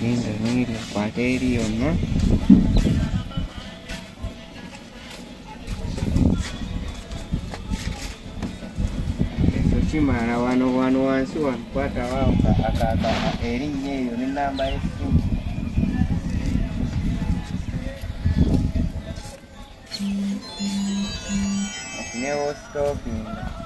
Nenda kwate eriyo no. Kimara wano wansi wankwata wao akaka erinnya eyo ne namba y'essimu. Newo stopping.